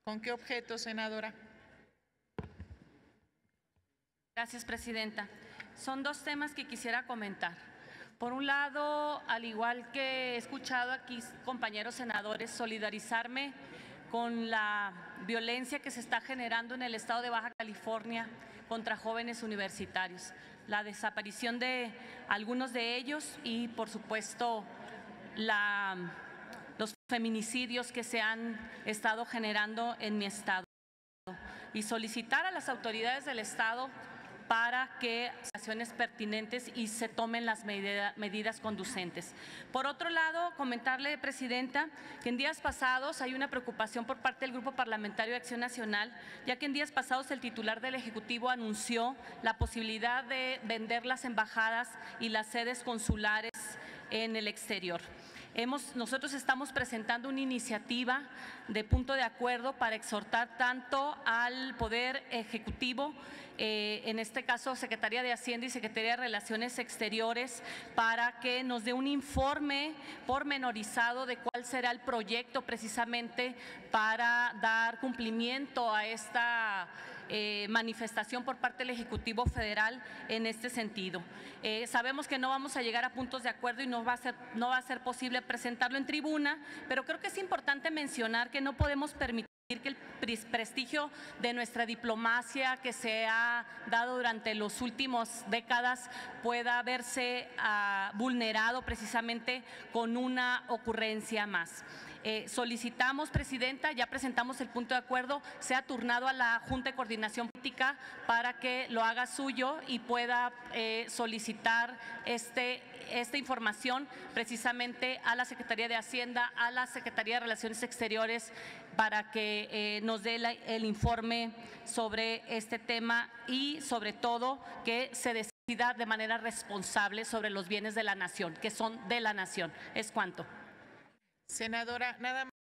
¿Con qué objeto, senadora? Gracias, presidenta. Son dos temas que quisiera comentar. Por un lado, al igual que he escuchado aquí compañeros senadores, solidarizarme con la violencia que se está generando en el estado de Baja California contra jóvenes universitarios, la desaparición de algunos de ellos y, por supuesto, los feminicidios que se han estado generando en mi estado. Y solicitar a las autoridades del estado para que acciones pertinentes y se tomen las medidas conducentes. Por otro lado, comentarle, presidenta, que en días pasados hay una preocupación por parte del Grupo Parlamentario de Acción Nacional, ya que en días pasados el titular del Ejecutivo anunció la posibilidad de vender las embajadas y las sedes consulares en el exterior. Nosotros estamos presentando una iniciativa de punto de acuerdo para exhortar tanto al Poder Ejecutivo, en este caso Secretaría de Hacienda y Secretaría de Relaciones Exteriores, para que nos dé un informe pormenorizado de cuál será el proyecto precisamente para dar cumplimiento a esta manifestación por parte del Ejecutivo Federal en este sentido. Sabemos que no vamos a llegar a puntos de acuerdo y no va a ser posible presentarlo en tribuna, pero creo que es importante mencionar que no podemos permitir que el prestigio de nuestra diplomacia que se ha dado durante las últimas décadas pueda verse vulnerado precisamente con una ocurrencia más. Solicitamos, presidenta, ya presentamos el punto de acuerdo, sea turnado a la Junta de Coordinación Política para que lo haga suyo y pueda solicitar esta información precisamente a la Secretaría de Hacienda, a la Secretaría de Relaciones Exteriores, para que nos dé el informe sobre este tema y sobre todo que se decida de manera responsable sobre los bienes de la nación, que son de la nación. Es cuanto. Senadora, nada más.